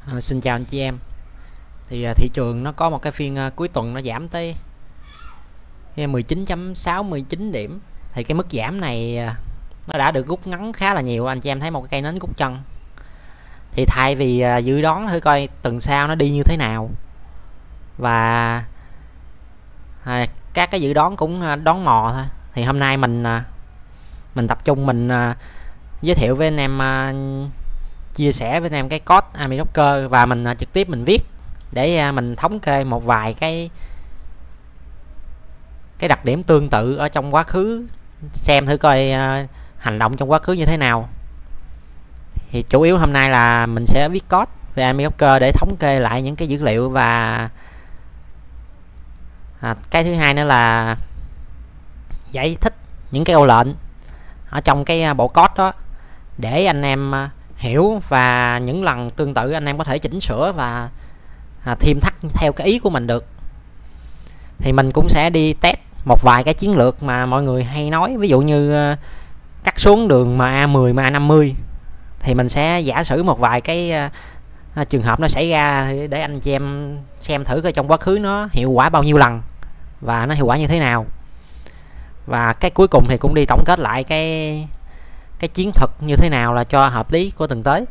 Xin chào anh chị em. Thị trường nó có một cái phiên cuối tuần nó giảm tới 19.69 điểm. Thì cái mức giảm này nó đã được rút ngắn khá là nhiều. Anh chị em thấy một cái cây nến rút chân. Thì thay vì dự đoán thử coi tuần sau nó đi như thế nào, và các cái dự đoán cũng đoán mò thôi, thì hôm nay mình tập trung mình giới thiệu với anh em, chia sẻ với anh em cái code AMI Broker, và mình trực tiếp mình viết để mình thống kê một vài cái đặc điểm tương tự ở trong quá khứ, xem thử coi hành động trong quá khứ như thế nào. Thì chủ yếu hôm nay là mình sẽ viết code về AMI Broker để thống kê lại những cái dữ liệu, và cái thứ hai nữa là giải thích những cái câu lệnh ở trong cái bộ code đó để anh em hiểu, và những lần tương tự anh em có thể chỉnh sửa và thêm thắt theo cái ý của mình được. Thì mình cũng sẽ đi test một vài cái chiến lược mà mọi người hay nói, ví dụ như cắt xuống đường MA10, MA50, thì mình sẽ giả sử một vài cái trường hợp nó xảy ra để anh chị em xem thử coi trong quá khứ nó hiệu quả bao nhiêu lần và nó hiệu quả như thế nào. Và cái cuối cùng thì cũng đi tổng kết lại cái chiến thuật như thế nào là cho hợp lý của tuần tới.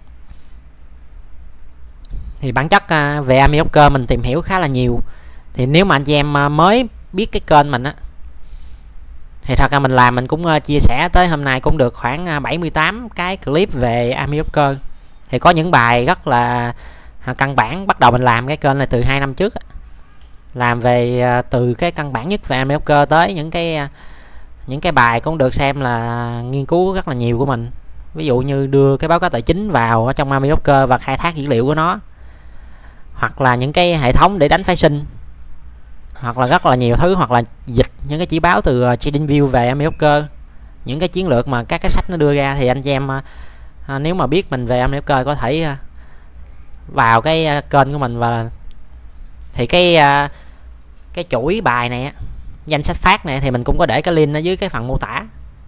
Thì bản chất về AMI Broker mình tìm hiểu khá là nhiều. Thì nếu mà anh chị em mới biết cái kênh mình á, thì thật ra mình cũng chia sẻ tới hôm nay cũng được khoảng 78 cái clip về AMI Broker. Thì có những bài rất là căn bản. Bắt đầu mình làm cái kênh này từ 2 năm trước, làm về từ cái căn bản nhất về AMI Broker tới những cái bài cũng được xem là nghiên cứu rất là nhiều của mình. Ví dụ như đưa cái báo cáo tài chính vào ở trong AMI Broker và khai thác dữ liệu của nó, hoặc là những cái hệ thống để đánh phái sinh, hoặc là rất là nhiều thứ, hoặc là dịch những cái chỉ báo từ TradingView về AMI Broker, những cái chiến lược mà các cái sách nó đưa ra. Thì anh chị em nếu mà biết mình về AMI Broker có thể vào cái kênh của mình, và thì cái chuỗi bài này, danh sách phát này, thì mình cũng có để cái link ở dưới cái phần mô tả.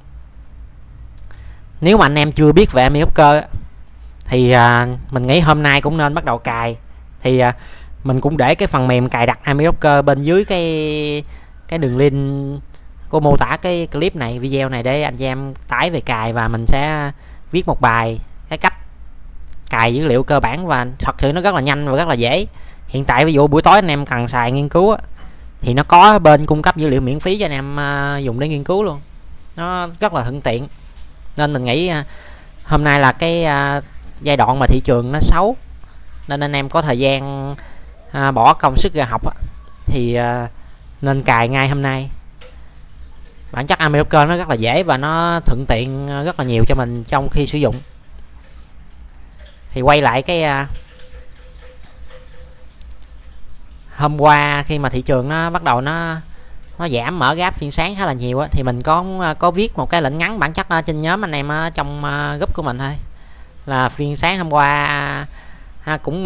Nếu mà anh em chưa biết về AMI Broker thì mình nghĩ hôm nay cũng nên bắt đầu cài. Thì mình cũng để cái phần mềm cài đặt AMI Broker bên dưới cái đường link của mô tả cái clip này, video này, để anh chị em tải về cài. Và mình sẽ viết một bài cái cách cài dữ liệu cơ bản, và thật sự nó rất là nhanh và rất là dễ. Hiện tại ví dụ buổi tối anh em cần xài nghiên cứu thì nó có bên cung cấp dữ liệu miễn phí cho anh em dùng để nghiên cứu luôn, nó rất là thuận tiện. Nên mình nghĩ hôm nay là cái giai đoạn mà thị trường nó xấu, nên anh em có thời gian bỏ công sức ra học thì nên cài ngay hôm nay. Bản chất AMI Broker nó rất là dễ và nó thuận tiện rất là nhiều cho mình trong khi sử dụng. Thì quay lại cái hôm qua khi mà thị trường nó bắt đầu nó giảm, mở gap phiên sáng khá là nhiều thì mình có viết một cái lệnh ngắn bản chất trên nhóm anh em ở trong group của mình thôi, là phiên sáng hôm qua cũng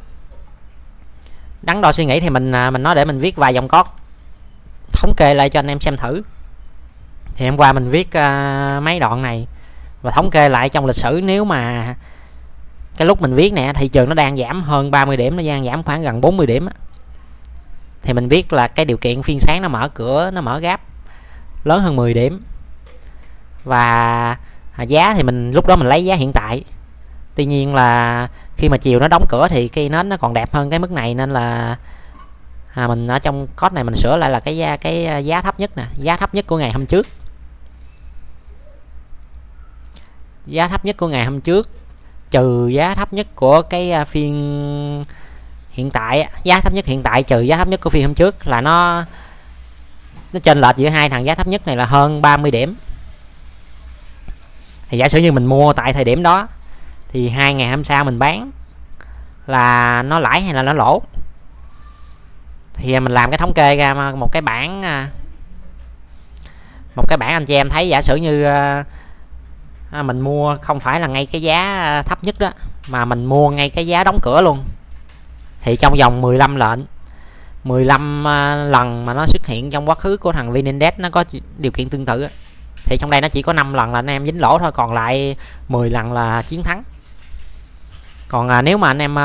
đắn đo suy nghĩ. Thì mình nói để mình viết vài dòng code thống kê lại cho anh em xem thử. Thì hôm qua mình viết mấy đoạn này và thống kê lại trong lịch sử. Nếu mà cái lúc mình viết nè, thị trường nó đang giảm hơn 30 điểm, nó đang giảm khoảng gần 40 điểm, thì mình viết là cái điều kiện phiên sáng nó mở cửa, nó mở gap lớn hơn 10 điểm. Và giá thì mình lúc đó mình lấy giá hiện tại. Tuy nhiên là khi mà chiều nó đóng cửa thì cây nến nó còn đẹp hơn cái mức này, nên là mình ở trong code này mình sửa lại là cái giá thấp nhất nè, giá thấp nhất của ngày hôm trước. Giá thấp nhất của ngày hôm trước trừ giá thấp nhất của cái phiên hiện tại, giá thấp nhất hiện tại trừ giá thấp nhất của phiên hôm trước, là nó chênh lệch giữa hai thằng giá thấp nhất này là hơn 30 điểm. Thì giả sử như mình mua tại thời điểm đó thì 2 ngày hôm sau mình bán là nó lãi hay là nó lỗ. Thì mình làm cái thống kê ra một cái bảng anh chị em thấy. Giả sử như mình mua không phải là ngay cái giá thấp nhất đó, mà mình mua ngay cái giá đóng cửa luôn, thì trong vòng 15 lệnh, 15 lần mà nó xuất hiện trong quá khứ của thằng VN Index nó có điều kiện tương tự, thì trong đây nó chỉ có 5 lần là anh em dính lỗ thôi, còn lại 10 lần là chiến thắng. Còn nếu mà anh em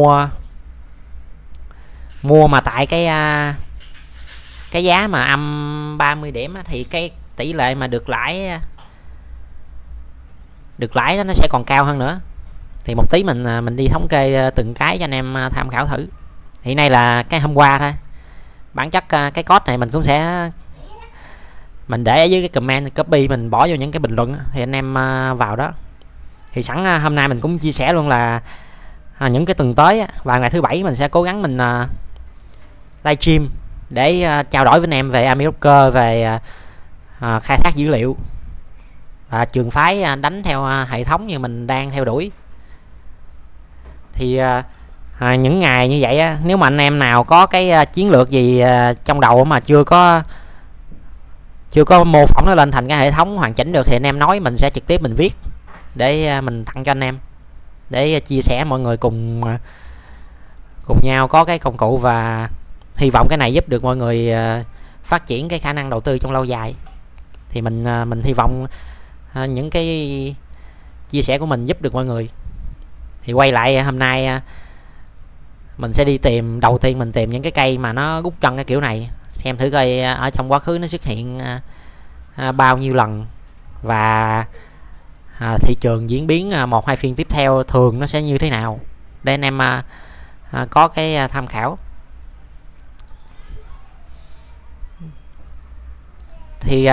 mua mà tại cái giá mà âm 30 điểm á, thì cái tỷ lệ mà được lãi đó nó sẽ còn cao hơn nữa. Thì một tí mình đi thống kê từng cái cho anh em tham khảo thử. Hiện nay là cái hôm qua thôi, bản chất cái code này mình cũng sẽ mình để ở dưới cái comment, copy mình bỏ vô những cái bình luận thì anh em vào đó. Thì sẵn hôm nay mình cũng chia sẻ luôn là những cái tuần tới và ngày thứ bảy mình sẽ cố gắng mình livestream để trao đổi với anh em về Army Broker, về khai thác dữ liệu và trường phái đánh theo hệ thống như mình đang theo đuổi. Thì những ngày như vậy nếu mà anh em nào có cái chiến lược gì trong đầu mà chưa có mô phỏng nó lên thành cái hệ thống hoàn chỉnh được thì anh em nói, mình sẽ trực tiếp mình viết để mình tặng cho anh em, để chia sẻ mọi người cùng nhau có cái công cụ, và hy vọng cái này giúp được mọi người phát triển cái khả năng đầu tư trong lâu dài. Thì mình hy vọng những cái chia sẻ của mình giúp được mọi người. Thì quay lại hôm nay mình sẽ đi tìm, đầu tiên mình tìm những cái cây mà nó rút chân cái kiểu này, xem thử coi ở trong quá khứ nó xuất hiện bao nhiêu lần, và thị trường diễn biến 1-2 phiên tiếp theo thường nó sẽ như thế nào, để anh em có cái tham khảo. Thì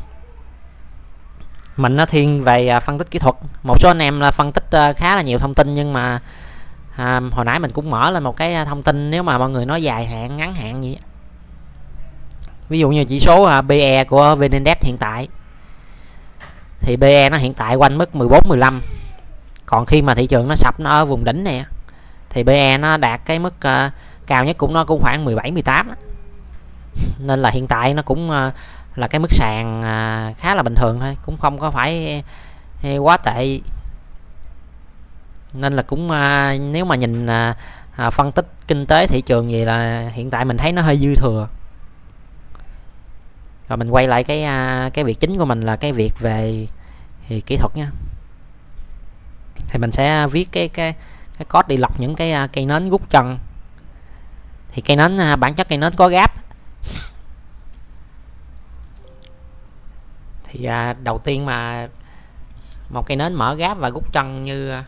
mình nó thiên về phân tích kỹ thuật. Một số anh em là phân tích khá là nhiều thông tin, nhưng mà hồi nãy mình cũng mở lên một cái thông tin, nếu mà mọi người nói dài hạn ngắn hạn gì, ví dụ như chỉ số PE của VN Index hiện tại, thì PE nó hiện tại quanh mức 14-15. Còn khi mà thị trường nó sập, nó ở vùng đỉnh này thì PE nó đạt cái mức cao nhất cũng khoảng 17-18. Nên là hiện tại nó cũng là cái mức sàn khá là bình thường thôi, cũng không có phải quá tệ. Nên là cũng nếu mà nhìn phân tích kinh tế thị trường gì là hiện tại mình thấy nó hơi dư thừa. Rồi mình quay lại cái việc chính của mình là cái việc về thì kỹ thuật nha. Thì mình sẽ viết cái code đi lọc những cái cây nến rút chân. Thì cây nến bản chất cây nến có gap. Thì đầu tiên mà một cây nến mở gap và rút chân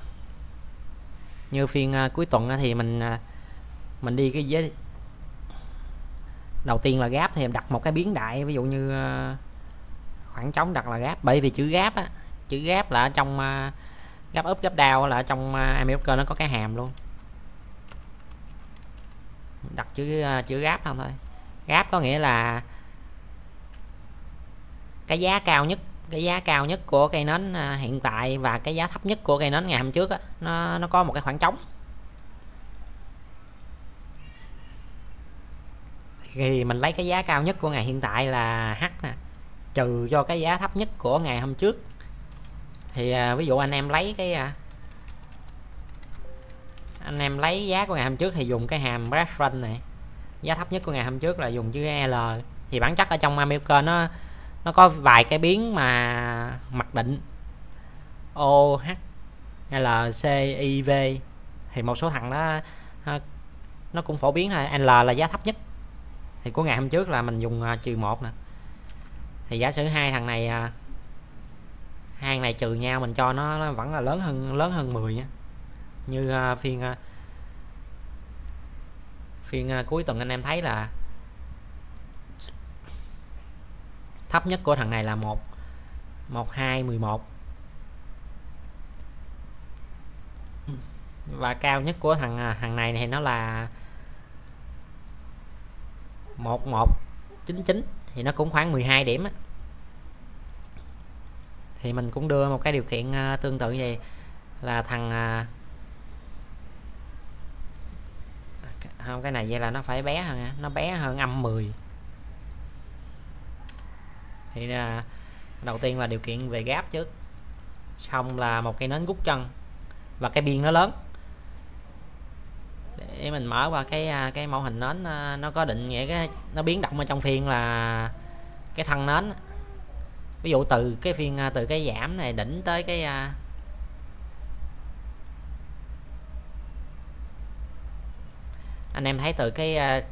như phiên cuối tuần thì mình đi cái giới đầu tiên là gap, thì em đặt một cái biến đại, ví dụ như khoảng trống đặt là gap, bởi vì chữ gap là ở trong gap up gap down là ở trong Army Broker nó có cái hàm luôn, đặt chữ gap không thôi. Gap có nghĩa là cái giá cao nhất của cây nến hiện tại và cái giá thấp nhất của cây nến ngày hôm trước nó có một cái khoảng trống. Thì mình lấy cái giá cao nhất của ngày hiện tại là H nè, trừ cho cái giá thấp nhất của ngày hôm trước. Thì ví dụ anh em lấy giá của ngày hôm trước thì dùng cái hàm reference này, giá thấp nhất của ngày hôm trước là dùng chữ L. Thì bản chất ở trong Army Broker nó có vài cái biến mà mặc định OH hay là CIV, thì một số thằng đó nó cũng phổ biến thôi. L là giá thấp nhất, thì của ngày hôm trước là mình dùng -1 nè. Thì giả sử hai thằng này trừ nhau, mình cho nó vẫn là lớn hơn 10 nha. Như phiên cuối tuần anh em thấy là thấp nhất của thằng này là 11 và cao nhất của thằng này thì nó là 1199, thì nó cũng khoảng 12 điểm á. Thì mình cũng đưa một cái điều kiện tương tự vậy, là thằng không, cái này vậy là nó phải bé hơn, nó bé hơn -10. Thì đầu tiên là điều kiện về gap trước, xong là một cây nến rút chân và cái biên nó lớn. Để mình mở qua cái mẫu hình nến, nó có định nghĩa nó biến động ở trong phiên là cái thân nến. Ví dụ từ cái giảm này đỉnh tới anh em thấy từ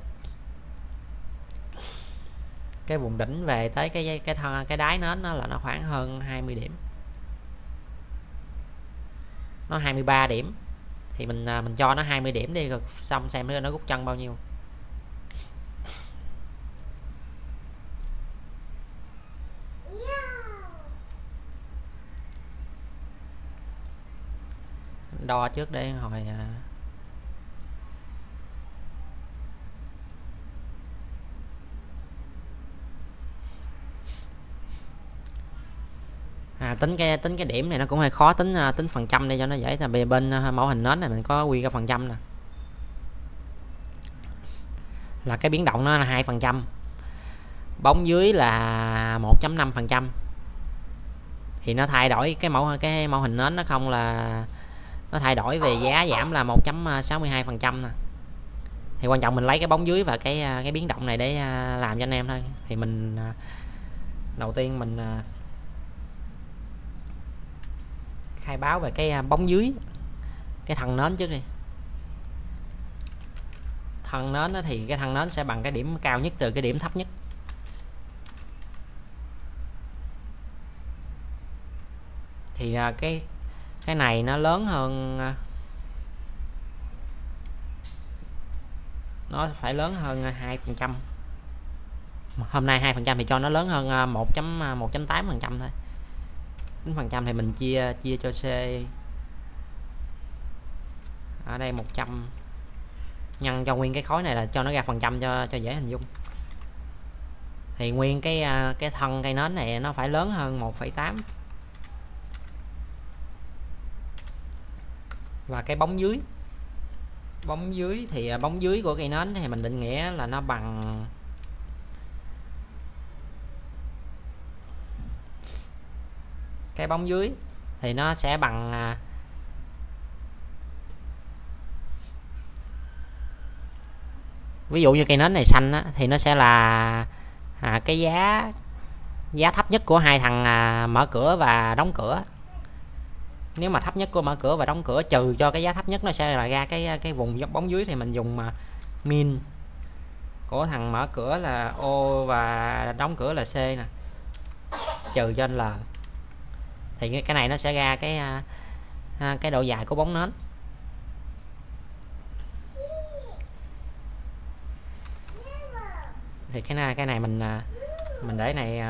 cái vùng đỉnh về tới cái đáy nến nó là nó khoảng hơn 20 điểm, nó 23 điểm, thì mình cho nó 20 điểm đi rồi xong xem nó rút chân bao nhiêu. Đo trước để hồi tính cái điểm này nó cũng hơi khó tính phần trăm để cho nó dễ, là bên mẫu hình nến này mình có quy ra phần trăm nè, là cái biến động nó là 2%, bóng dưới là 1.5%, thì nó thay đổi cái mẫu hình nến nó không là nó thay đổi về giá giảm là 1.62% nè. Thì quan trọng mình lấy cái bóng dưới và cái biến động này để làm cho anh em thôi. Thì mình đầu tiên mình khai báo về cái bóng dưới, cái thân nến trước đi. Thân nến thì cái thân nến sẽ bằng cái điểm cao nhất từ cái điểm thấp nhất. Thì cái này nó lớn hơn, nó phải lớn hơn 2%. Hôm nay 2% thì cho nó lớn hơn 1.8% thôi. 9% thì mình chia cho C. Ở đây 100 nhân cho nguyên cái khối này là cho nó ra phần trăm cho dễ hình dung. Thì nguyên cái thân cây nến này nó phải lớn hơn 1,8. Và cái bóng dưới thì bóng dưới của cây nến thì mình định nghĩa là nó bằng cái bóng dưới thì nó sẽ bằng ví dụ như cây nến này xanh á, thì nó sẽ là cái giá thấp nhất của hai thằng mở cửa và đóng cửa. Nếu mà thấp nhất của mở cửa và đóng cửa trừ cho cái giá thấp nhất, nó sẽ là ra cái vùng bóng dưới, thì mình dùng mà min của thằng mở cửa là O và đóng cửa là C nè, trừ cho L, thì cái này nó sẽ ra cái độ dài của bóng nến. Thì cái này mình để này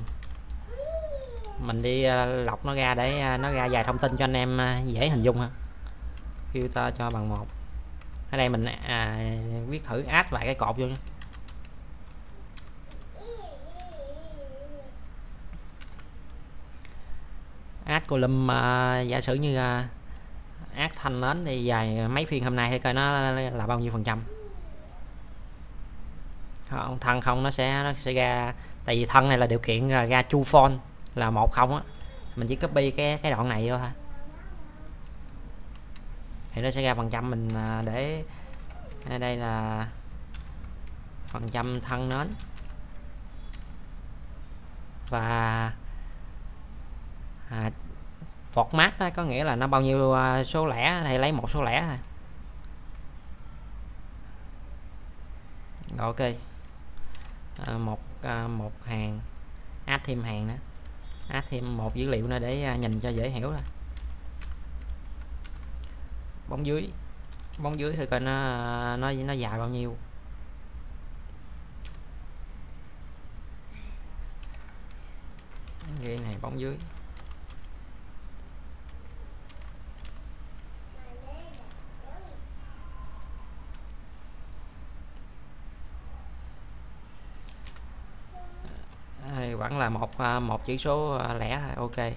mình đi lọc nó ra để nó ra vài thông tin cho anh em dễ hình dung ha. Filter cho bằng 1. Ở đây mình viết thử add vài cái cột vô nha. Add column giả sử như add thanh nến đi dài mấy phiên hôm nay thì coi nó là bao nhiêu phần trăm. Thân không nó sẽ ra, tại vì thân này là điều kiện ra true false là 10 á, mình chỉ copy cái đoạn này vô thôi thì nó sẽ ra phần trăm. Mình để đây là phần trăm thân nến và format đó, có nghĩa là nó bao nhiêu số lẻ thì lấy một số lẻ thôi. Rồi, ok. Một hàng, add thêm hàng nữa, add thêm một dữ liệu nữa để nhìn cho dễ hiểu thôi. Bóng dưới thì coi nó dài bao nhiêu. Cái này bóng dưới. Vẫn là một chữ số lẻ thôi. Ok.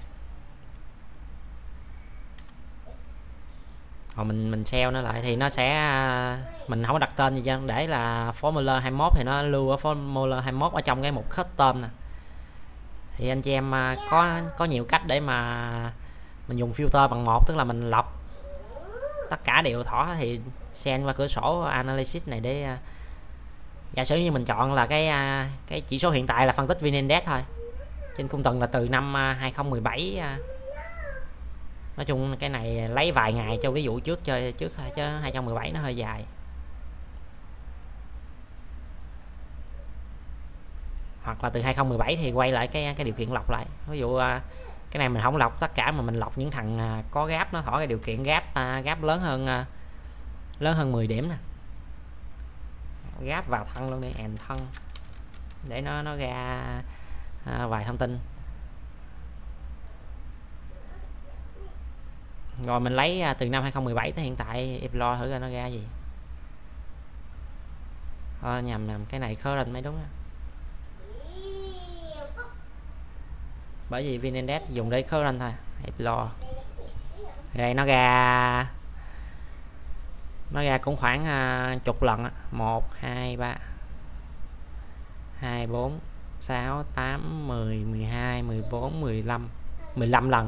Rồi mình sell nó lại thì nó sẽ mình không có đặt tên gì chứ, để là Formula 21 thì nó lưu ở Formula 21 ở trong cái mục custom nè. Thì anh chị em có nhiều cách để mà mình dùng filter bằng 1, tức là mình lọc tất cả đều thỏ thì send qua cửa sổ analysis này để giả sử như mình chọn là cái chỉ số hiện tại là phân tích VN Index thôi, trên khung tuần là từ năm 2017. Nói chung cái này lấy vài ngày cho ví dụ trước chơi trước chứ 2017 nó hơi dài. hoặc là từ 2017 thì quay lại cái điều kiện lọc lại. Ví dụ cái này mình không lọc tất cả mà mình lọc những thằng có gáp, nó thỏ cái điều kiện gáp lớn hơn 10 điểm nè, gáp vào thân luôn đi, and thân, để nó ra vài thông tin. Rồi mình lấy từ năm 2017 tới hiện tại explore thử coi nó ra gì. Nhầm cái này current mới đúng á, bởi vì VnIndex dùng để current thôi. Explore rồi nó ra cũng khoảng chục lần á, 1 2 3 2 4 6 8 10 12 14 15 lần.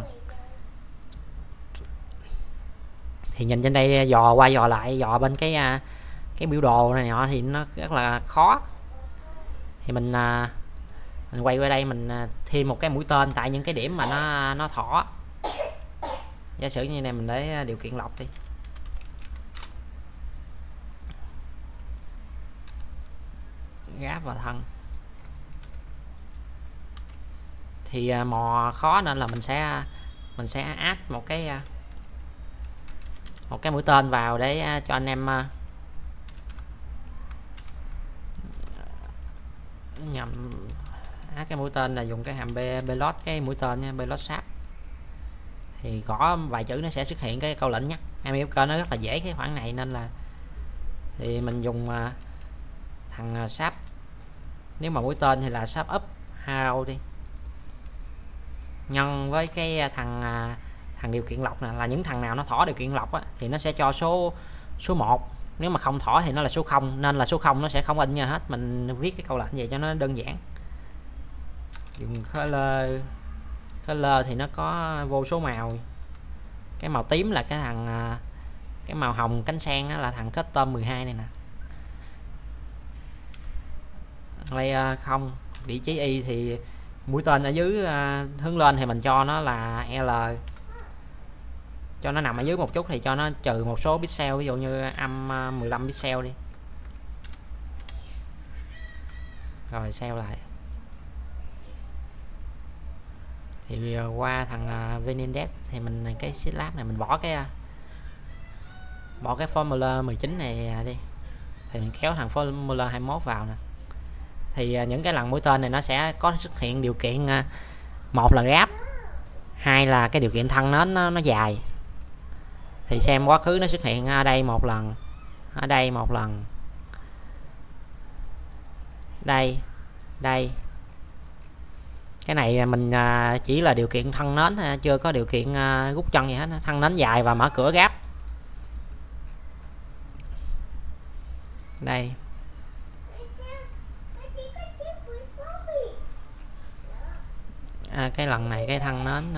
Thì nhìn trên đây dò qua dò lại, dò bên cái biểu đồ này nọ thì nó rất là khó. Thì mình quay qua đây, mình thêm một cái mũi tên tại những cái điểm mà nó thỏ. Giả sử như này mình để điều kiện lọc đi, gáp vào thân. Thì mò khó nên là mình sẽ add một cái mũi tên vào để cho anh em nhầm add cái mũi tên là dùng cái hàm belot, cái mũi tên nha, belot sharp. Thì gõ vài chữ nó sẽ xuất hiện cái câu lệnh nhắc. MFK nó rất là dễ cái khoảng này nên là thì mình dùng thằng sharp. Nếu mà mũi tên thì là sharp up arrow đi, nhân với cái thằng điều kiện lọc nè, là những thằng nào nó thỏ điều kiện lọc á, thì nó sẽ cho số 1. Nếu mà không thỏ thì nó là số 0, nên là số 0 nó sẽ không in nha hết. Mình viết cái câu lệnh vậy cho nó đơn giản. Dùng color thì nó có vô số màu. Cái màu tím là cái màu hồng cánh sen là thằng custom 12 này nè. Layer 0, vị trí Y thì mũi tên ở dưới hướng lên thì mình cho nó là L, cho nó nằm ở dưới một chút thì cho nó trừ một số pixel, ví dụ như âm 15 pixel đi, rồi save lại. Thì qua thằng VnIndex thì mình cái lát này mình bỏ cái formula 19 này đi, thì mình kéo thằng formula 21 vào nè. Thì những cái lần mũi tên này nó sẽ có xuất hiện điều kiện, một là gáp, hai là cái điều kiện thân nó dài. Thì xem quá khứ nó xuất hiện ở đây một lần, ở đây một lần, đây. Cái này mình chỉ là điều kiện thân nến, chưa có điều kiện rút chân gì hết. Thân nến dài và mở cửa gáp. Đây. Cái lần này cái thân nến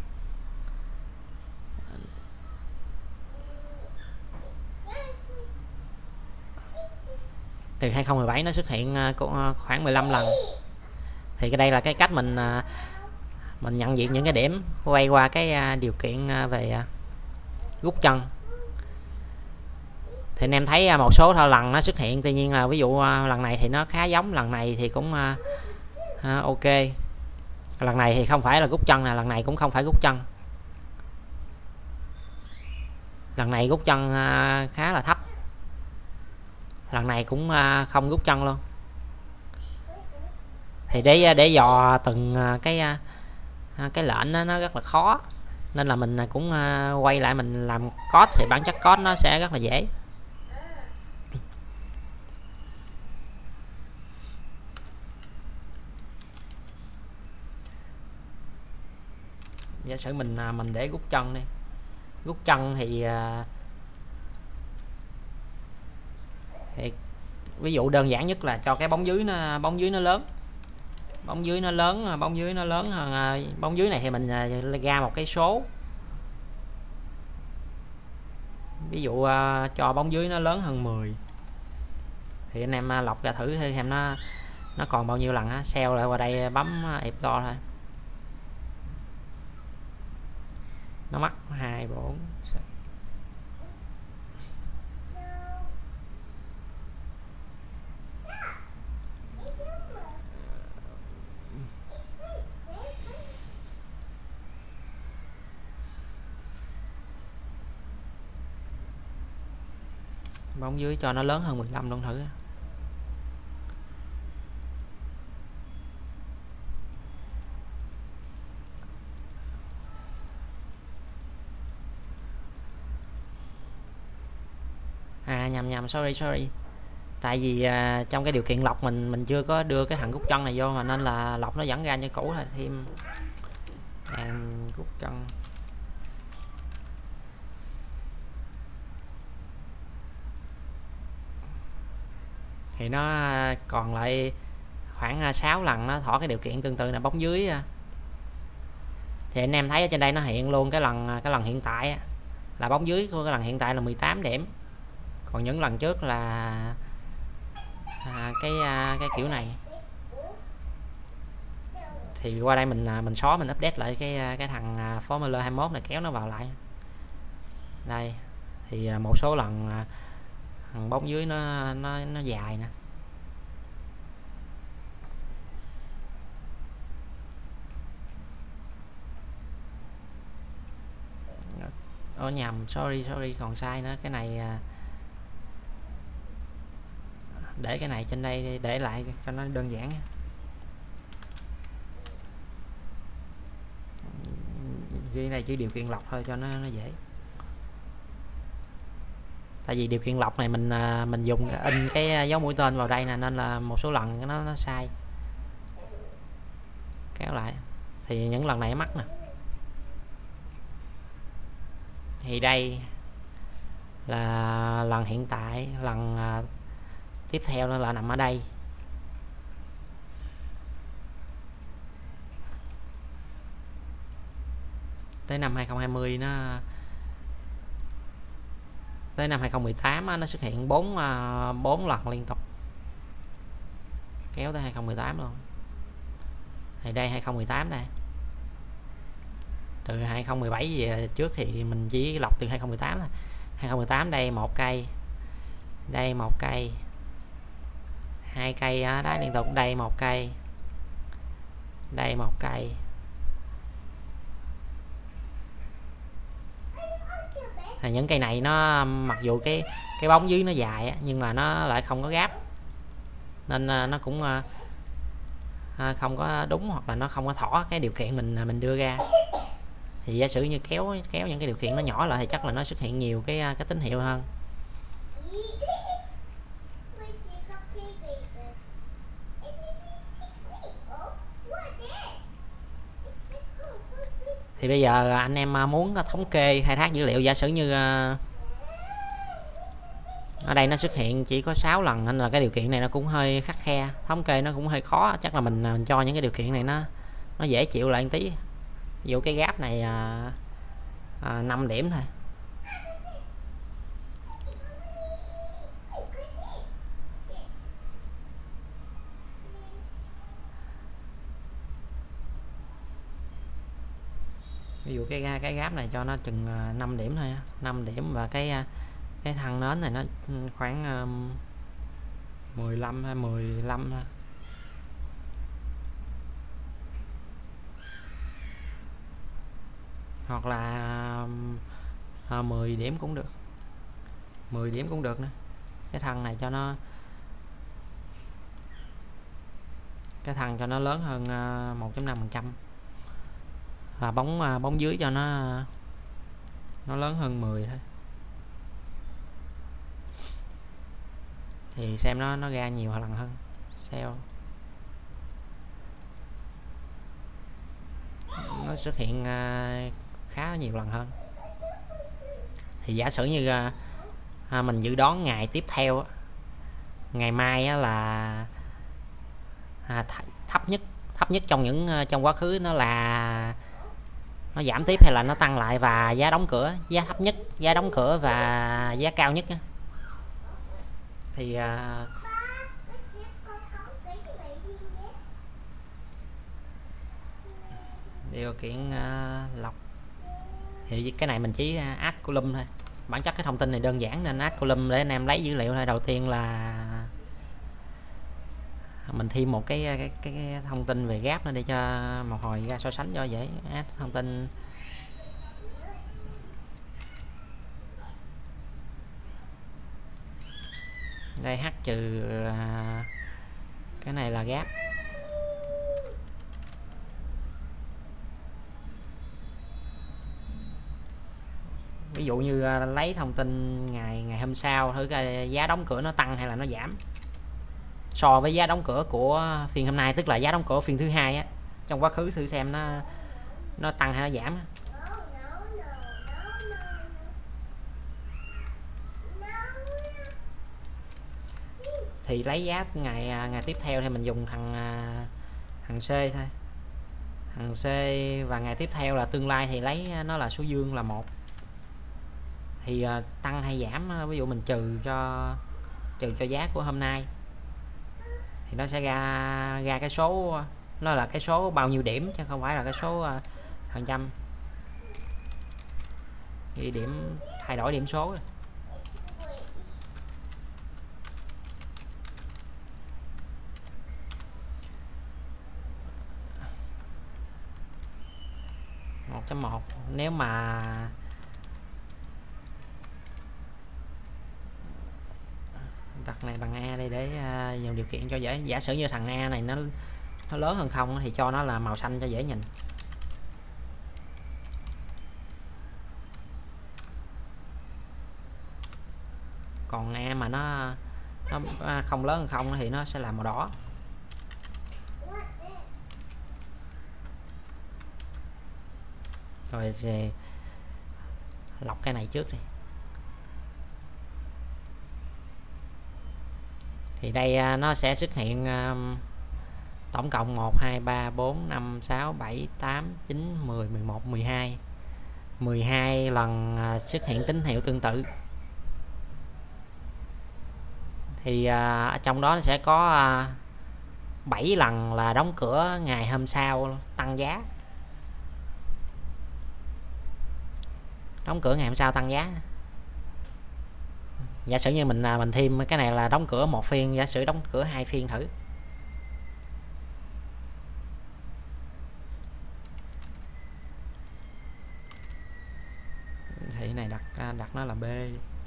từ 2017 nó xuất hiện khoảng 15 lần. Thì cái đây là cái cách mình nhận diện những cái điểm, quay qua cái điều kiện về rút chân. Thì anh em thấy một số lần nó xuất hiện, tuy nhiên là ví dụ lần này thì nó khá giống, lần này thì cũng ok. Lần này thì không phải là rút chân nè, lần này cũng không phải rút chân. Lần này rút chân khá là thấp, lần này cũng không rút chân luôn. Thì để dò từng cái lệnh nó rất là khó, nên là mình cũng quay lại mình làm code, thì bản chất code nó sẽ rất là dễ. Giả sử mình để rút chân đi. Rút chân thì ví dụ đơn giản nhất là cho cái bóng dưới nó lớn. Bóng dưới nó lớn hơn bóng dưới này thì mình ra một cái số. Ví dụ cho bóng dưới nó lớn hơn 10 thì anh em lọc ra thử xem nó còn bao nhiêu lần á. Sell lại qua đây bấm explore thôi. Nó mắc 2 4 6. bóng dưới cho nó lớn hơn 15 luôn thử. Nhầm, sorry, tại vì trong cái điều kiện lọc mình chưa có đưa cái thằng cút chân này vô, mà nên là lọc nó vẫn ra như cũ thôi. Thêm cút chân thì nó còn lại khoảng 6 lần nó thỏ cái điều kiện tương tự là bóng dưới. Thì anh em thấy ở trên đây nó hiện luôn cái lần hiện tại là bóng dưới của cái lần hiện tại là 18 điểm, còn những lần trước là cái kiểu này. Thì qua đây mình xóa, mình update lại cái thằng Formula 21 này, kéo nó vào lại đây. Thì một số lần thằng bóng dưới nó dài nè. Nhầm, sorry, còn sai nữa. Cái này để cái này trên đây để lại cho nó đơn giản. Cái này chỉ điều kiện lọc thôi cho nó dễ. Tại vì điều kiện lọc này mình dùng in cái dấu mũi tên vào đây nè, nên là một số lần nó sai. Kéo lại thì những lần này mắc nè. Thì đây là lần hiện tại, lần tiếp theo nó là nằm ở đây. Tới năm 2020 tới năm 2018 nó xuất hiện 4 lần liên tục, kéo tới 2018 luôn. Thì đây 2018 đây. Từ 2017 về trước thì mình chỉ lọc từ 2018 thôi. 2018 đây 1 cây, đây 1 cây, 2 cây đá liên tục, đây 1 cây, đây 1 cây. Thì những cây này nó mặc dù cái bóng dưới nó dài nhưng mà nó lại không có gáp, nên nó cũng không có đúng, hoặc là nó không có thỏ cái điều kiện mình đưa ra. Thì giả sử như kéo những cái điều kiện nó nhỏ lại thì chắc là nó xuất hiện nhiều cái tín hiệu hơn. Thì bây giờ anh em muốn thống kê khai thác dữ liệu, giả sử như ở đây nó xuất hiện chỉ có 6 lần, nên là cái điều kiện này nó cũng hơi khắt khe, thống kê nó cũng hơi khó. Chắc là mình cho những cái điều kiện này nó dễ chịu lại một tí. Ví dụ cái gap này 5 điểm thôi. Ví dụ cái gap này cho nó chừng 5 điểm thôi, 5 điểm. Và cái thân nến này nó khoảng 15 hay 15 thôi. Hoặc là 10 điểm cũng được, 10 điểm cũng được nữa. Cái thân này cho nó, cái thân cho nó lớn hơn 1.5%, và bóng dưới cho nó lớn hơn 10 thôi. Thì xem nó ra nhiều lần hơn. Sell nó xuất hiện khá nhiều lần hơn. Thì giả sử như mình dự đoán ngày tiếp theo, ngày mai là thấp nhất trong quá khứ nó là nó giảm tiếp hay là nó tăng lại, và giá đóng cửa, giá thấp nhất, giá đóng cửa và giá cao nhất. Thì điều kiện lọc thì cái này mình chỉ add column thôi. Bản chất cái thông tin này đơn giản nên add column để anh em lấy dữ liệu thôi. Đầu tiên là mình thêm một cái thông tin về gap nữa để cho một hồi ra so sánh cho dễ. Add thông tin Đây h trừ cái này là gap. Ví dụ như lấy thông tin ngày hôm sau thử coi giá đóng cửa nó tăng hay là nó giảm so với giá đóng cửa của phiên hôm nay, tức là giá đóng cửa phiên thứ hai á, trong quá khứ thử xem nó tăng hay nó giảm. Thì lấy giá ngày tiếp theo thì mình dùng thằng C thôi, thằng C, và ngày tiếp theo là tương lai thì lấy nó là số dương là 1. Thì tăng hay giảm, ví dụ mình trừ cho giá của hôm nay thì nó sẽ ra cái số, nó là cái số bao nhiêu điểm chứ không phải là cái số phần trăm. Thì điểm thay đổi điểm số. (1.1) nếu mà đặt này bằng A đây để nhiều điều kiện cho dễ. Giả sử như thằng A này nó lớn hơn không thì cho nó là màu xanh cho dễ nhìn. Còn A mà nó không lớn hơn không thì nó sẽ là màu đỏ. Rồi thì lọc cái này trước đi. Thì đây nó sẽ xuất hiện tổng cộng 1, 2, 3, 4, 5, 6, 7, 8, 9, 10, 11, 12 12 lần xuất hiện tín hiệu tương tự. Thì ở trong đó sẽ có 7 lần là đóng cửa ngày hôm sau tăng giá. Đóng cửa ngày hôm sau tăng giá. Giả sử như mình thêm cái này là đóng cửa 1 phiên, giả sử đóng cửa 2 phiên thử. Thì cái này đặt nó là B. Cái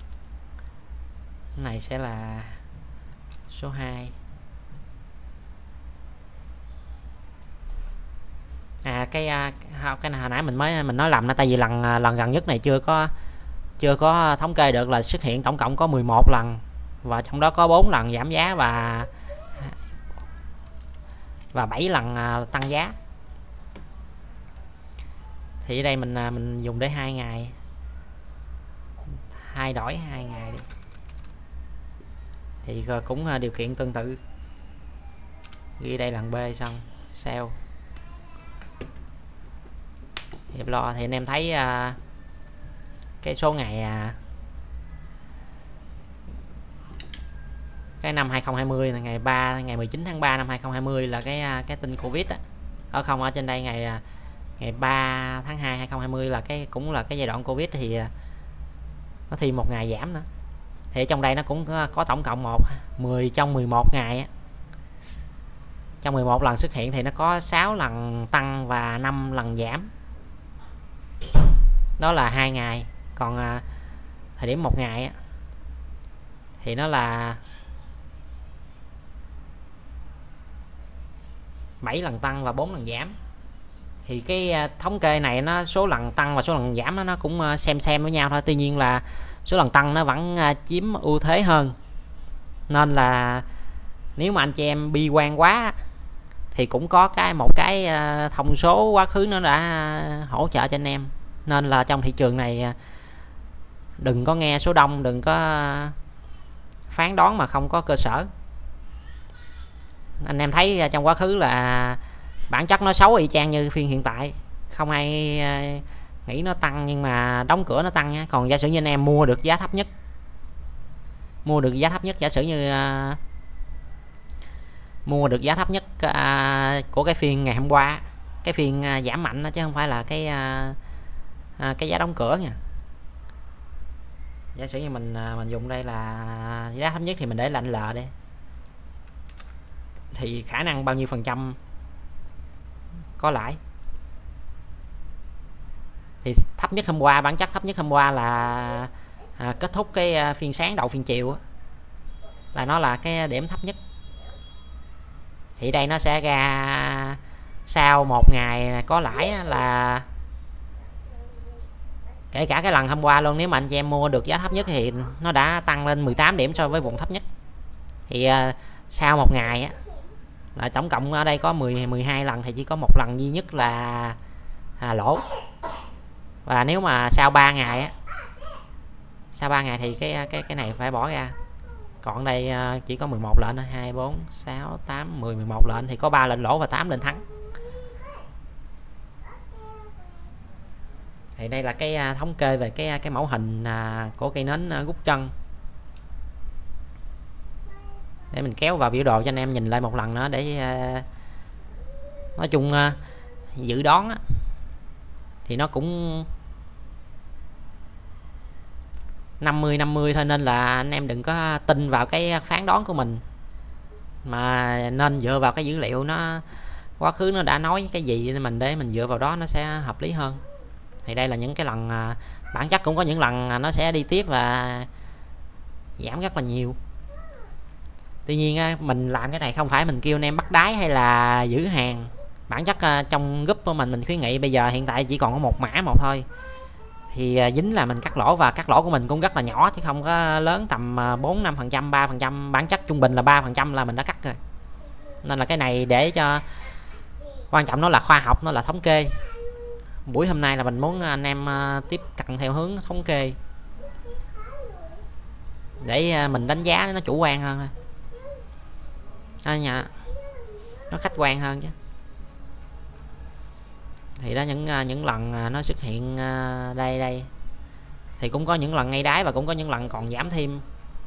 này sẽ là số 2. Cái này hồi nãy mình nói lầm, tại vì lần gần nhất này chưa có thống kê được, là xuất hiện tổng cộng có 11 lần và trong đó có 4 lần giảm giá và 7 lần tăng giá. Thì ở đây mình dùng để 2 ngày, đổi 2 ngày đi. Thì cũng điều kiện tương tự, ghi đây lần B xong sell hiệp lo. Thì anh em thấy cái số ngày cái năm 2020 là ngày 19 tháng 3 năm 2020 là cái tin Covid á. Ở trên đây ngày 3 tháng 2 2020 là cũng là cái giai đoạn Covid, thì nó thêm 1 ngày giảm nữa. Thì trong đây nó cũng có tổng cộng 10 trong 11 ngày á. Trong 11 lần xuất hiện thì nó có 6 lần tăng và 5 lần giảm. Đó là 2 ngày. Còn thời điểm 1 ngày á, thì nó là 7 lần tăng và 4 lần giảm. Thì cái thống kê này nó số lần tăng và số lần giảm nó cũng xem với nhau thôi. Tuy nhiên là số lần tăng nó vẫn chiếm ưu thế hơn. Nên là nếu mà anh chị em bi quan quá thì cũng có một cái thông số quá khứ nó đã hỗ trợ cho anh em. Nên là trong thị trường này đừng có nghe số đông, đừng có phán đoán mà không có cơ sở. Anh em thấy trong quá khứ là bản chất nó xấu y chang như phiên hiện tại, không ai nghĩ nó tăng nhưng mà đóng cửa nó tăng nha. Còn giả sử như anh em mua được giá thấp nhất, giả sử như mua được giá thấp nhất của cái phiên ngày hôm qua, cái phiên giảm mạnh đó, chứ không phải là cái giá đóng cửa nha. Giả sử như mình dùng đây là giá thấp nhất thì mình để lệnh L đi, thì khả năng bao nhiêu phần trăm có lãi. Thì thấp nhất hôm qua, bản chất thấp nhất hôm qua là kết thúc cái phiên sáng đầu phiên chiều á. là nó là cái điểm thấp nhất. Thì đây nó sẽ ra sau một ngày có lãi là kể cả cái lần hôm qua luôn, nếu mà anh chị em mua được giá thấp nhất thì nó đã tăng lên 18 điểm so với vùng thấp nhất. Thì sau một ngày á là tổng cộng ở đây có 12 lần thì chỉ có một lần duy nhất là lỗ. Và nếu mà sau 3 ngày á, sau 3 ngày thì cái này phải bỏ ra. Còn đây chỉ có 11 lệnh thôi, 2 4 6 8 10 11 lệnh thì có 3 lệnh lỗ và 8 lệnh thắng. Thì đây là cái thống kê về cái mẫu hình của cây nến rút chân. Để mình kéo vào biểu đồ cho anh em nhìn lại một lần nữa để nói chung dự đoán á, thì nó cũng 50-50 thôi, nên là anh em đừng có tin vào cái phán đoán của mình, mà nên dựa vào cái dữ liệu nó quá khứ nó đã nói cái gì mình để mình dựa vào đó nó sẽ hợp lý hơn. Thì đây là những cái lần bản chất cũng có những lần nó sẽ đi tiếp và giảm rất là nhiều. Tuy nhiên mình làm cái này không phải mình kêu anh em bắt đáy hay là giữ hàng. Bản chất trong group của mình khuyến nghị bây giờ hiện tại chỉ còn có một mã một thôi, thì dính là mình cắt lỗ, và cắt lỗ của mình cũng rất là nhỏ chứ không có lớn, tầm 4-5%, 3%, bản chất trung bình là 3% là mình đã cắt rồi. Nên là cái này để cho quan trọng nó là khoa học, nó là thống kê. Buổi hôm nay là mình muốn anh em tiếp cận theo hướng thống kê để mình đánh giá nó chủ quan hơn thôi nha, nó khách quan hơn chứ. Thì đó những lần nó xuất hiện đây thì cũng có những lần ngay đáy và cũng có những lần còn giảm thêm.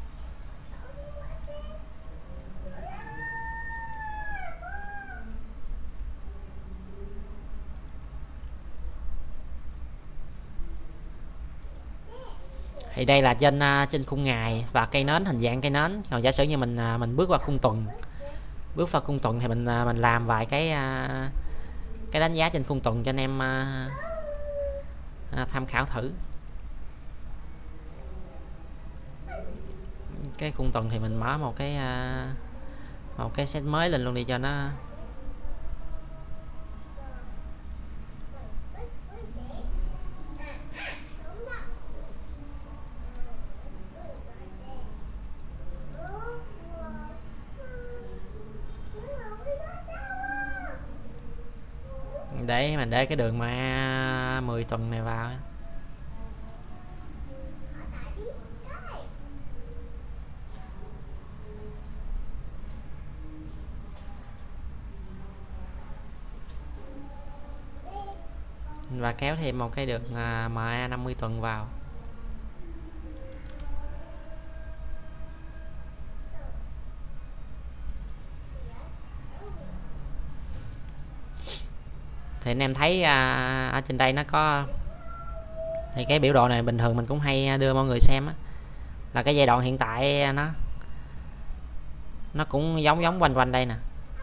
Thì đây là trên khung ngày và cây nến, hình dạng cây nến. Còn giả sử như mình bước vào khung tuần, thì mình làm vài cái đánh giá trên khung tuần cho anh em tham khảo thử. Cái khung tuần thì mình mở một cái set mới lên luôn đi cho nó. Để mình để cái đường mà 10 tuần này vào. Và kéo thêm một cái đường MA 50 tuần vào. Thì anh em thấy ở trên đây nó có, thì cái biểu đồ này bình thường mình cũng hay đưa mọi người xem á, là cái giai đoạn hiện tại nó cũng giống quanh quanh đây nè.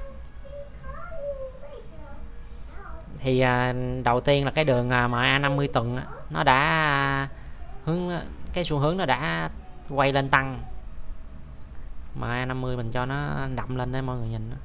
Thì đầu tiên là cái đường MA 50 tuần nó đã cái xu hướng nó đã quay lên tăng. MA 50 mình cho nó đậm lên để mọi người nhìn.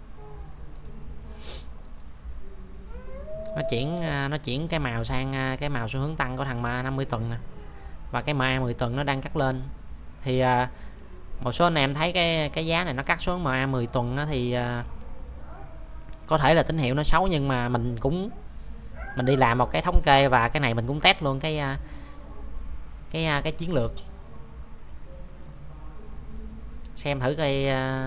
Nó chuyển cái màu sang cái màu xu hướng tăng của thằng MA 50 tuần nè. Và cái MA 10 tuần nó đang cắt lên. Thì một số anh em thấy cái giá này nó cắt xuống MA 10 tuần thì có thể là tín hiệu nó xấu, nhưng mà mình đi làm một cái thống kê, và cái này mình cũng test luôn cái chiến lược, xem thử coi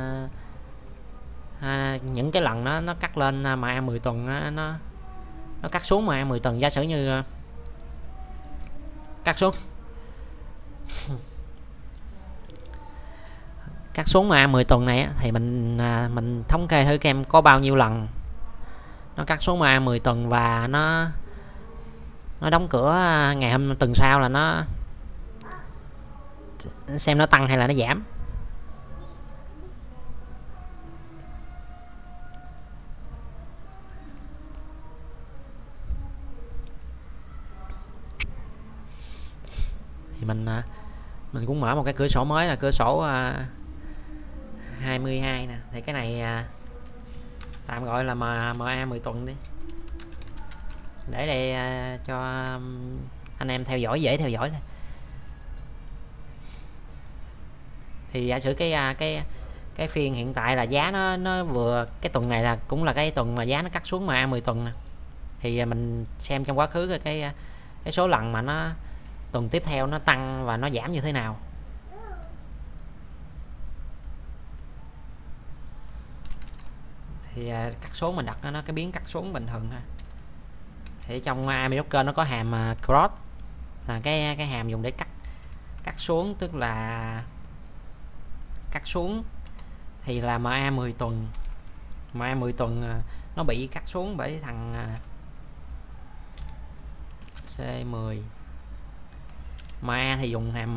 những cái lần nó cắt lên MA 10 tuần nó cắt xuống MA 10 tuần. Giả sử như cắt xuống MA 10 tuần này thì mình thống kê thử kem có bao nhiêu lần nó cắt xuống MA 10 tuần và nó đóng cửa ngày hôm tuần sau, là nó xem nó tăng hay là nó giảm. Thì mình cũng mở một cái cửa sổ mới, là cửa sổ 22 nè, thì cái này tạm gọi là MA 10 tuần đi, để đây cho anh em theo dõi, dễ theo dõi này. Thì giả sử cái phiên hiện tại là giá nó vừa, cái tuần này là cũng là cái tuần mà giá nó cắt xuống MA 10 tuần nè, thì mình xem trong quá khứ cái số lần mà nó tuần tiếp theo nó tăng và nó giảm như thế nào. Thì cắt xuống mình đặt nó cái biến cắt xuống bình thường thôi. Thì trong AMI Broker nó có hàm cross, là cái hàm dùng để cắt xuống, tức là cắt xuống thì là MA 10 tuần. MA 10 tuần nó bị cắt xuống bởi thằng C10. MA thì dùng hàm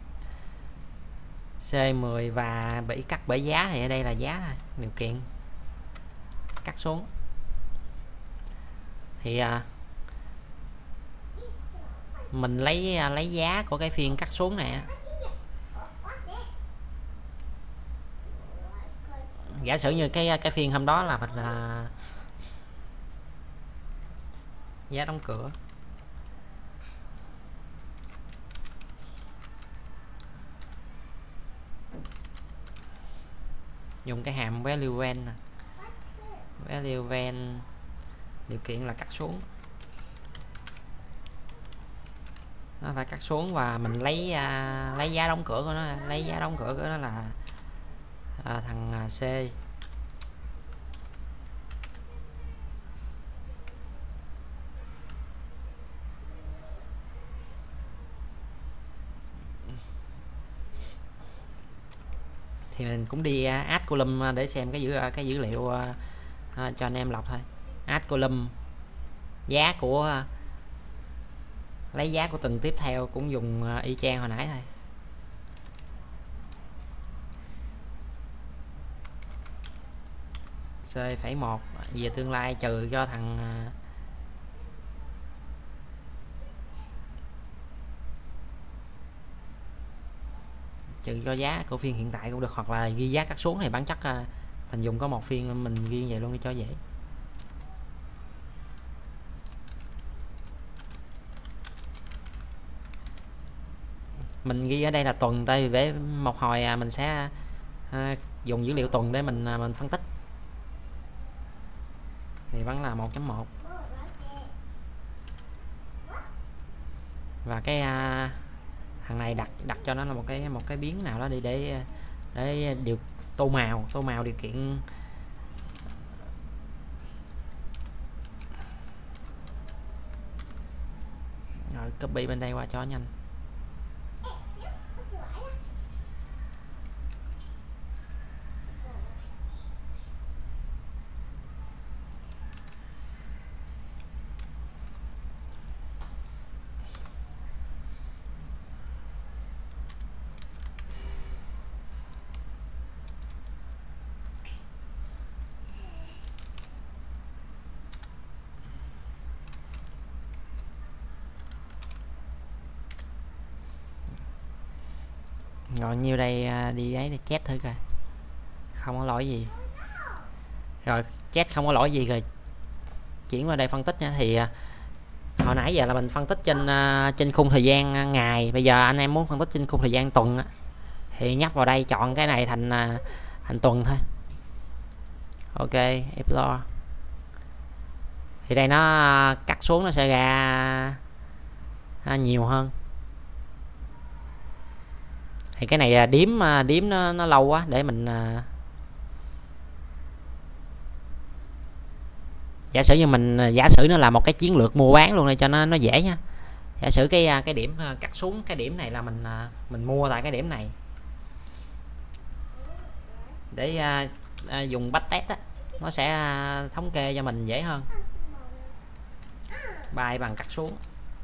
C10 và bị cắt bởi giá, thì ở đây là giá thôi, điều kiện cắt xuống. Thì mình lấy giá của cái phiên cắt xuống này. Giả sử như cái phiên hôm đó là mình giá đóng cửa, dùng cái hàm value van nè, value van điều kiện là cắt xuống, nó phải cắt xuống, và mình lấy giá đóng cửa của nó, lấy giá đóng cửa của nó là thằng C. Thì mình cũng đi add column để xem cái dữ liệu cho anh em lọc thôi. Add column giá của lấy giá của tuần tiếp theo, cũng dùng y chang hồi nãy thôi. C,1 về tương lai trừ cho thằng trừ cho giá của phiên hiện tại cũng được, hoặc là ghi giá cắt xuống, thì bản chất mình dùng có một phiên mình ghi vậy luôn đi cho dễ. Mình ghi ở đây là tuần tay, để một hồi mình sẽ dùng dữ liệu tuần để mình phân tích, thì vẫn là 1.1. Và cái thằng này đặt cho nó là một cái biến nào đó đi để điều tô màu điều kiện. Rồi copy bên đây qua cho nhanh. Rồi nhiêu đây, đi ấy để chết thử coi, không có lỗi gì. Rồi chết không có lỗi gì rồi, chuyển qua đây phân tích nha. Thì hồi nãy giờ là mình phân tích trên khung thời gian ngày, bây giờ anh em muốn phân tích trên khung thời gian tuần thì nhấp vào đây, chọn cái này thành tuần thôi. Ok, explore. Thì đây nó cắt xuống, nó sẽ ra nhiều hơn. Thì cái này điếm nó lâu quá, để mình giả sử như giả sử nó là một cái chiến lược mua bán luôn đây cho nó dễ nha. Giả sử cái điểm cắt xuống, cái điểm này là mình mua tại cái điểm này để dùng backtest á, nó sẽ thống kê cho mình dễ hơn. Buy bằng cắt xuống,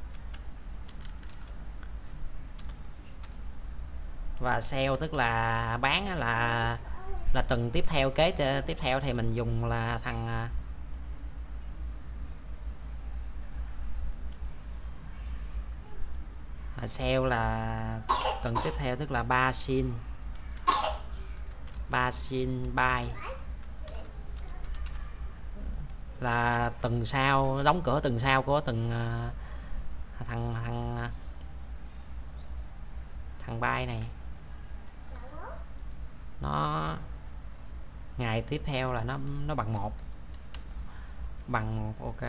và sell tức là bán là tuần tiếp theo, tiếp theo thì mình dùng là thằng sell là tuần tiếp theo, tức là 3 sin Passing by là tầng sau, đóng cửa tầng sau của từng thằng bay này. Nó ngày tiếp theo là nó bằng 1. Ok.